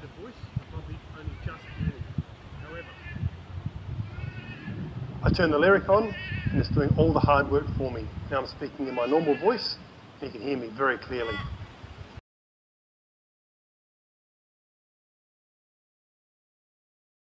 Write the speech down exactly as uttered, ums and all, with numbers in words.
elevated voice, I'm probably only just learning. However, I turn the Lyrik on and it's doing all the hard work for me. Now I'm speaking in my normal voice and you can hear me very clearly.